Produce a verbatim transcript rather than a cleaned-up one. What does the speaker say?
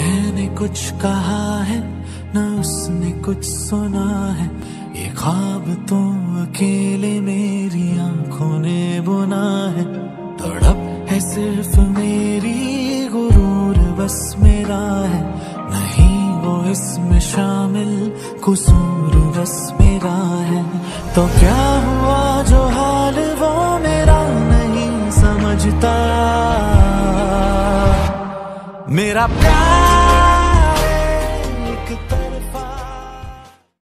मैंने कुछ कहा है न उसने कुछ सुना है, ये ख्वाब तो अकेले मेरी आंखों ने बुना है। तड़प है सिर्फ मेरी, गुरूर बस मेरा है, नहीं वो इसमें शामिल, कसूर बस मेरा है। तो क्या हुआ जो हाल वो मेरा नहीं समझता, मेरा प्यार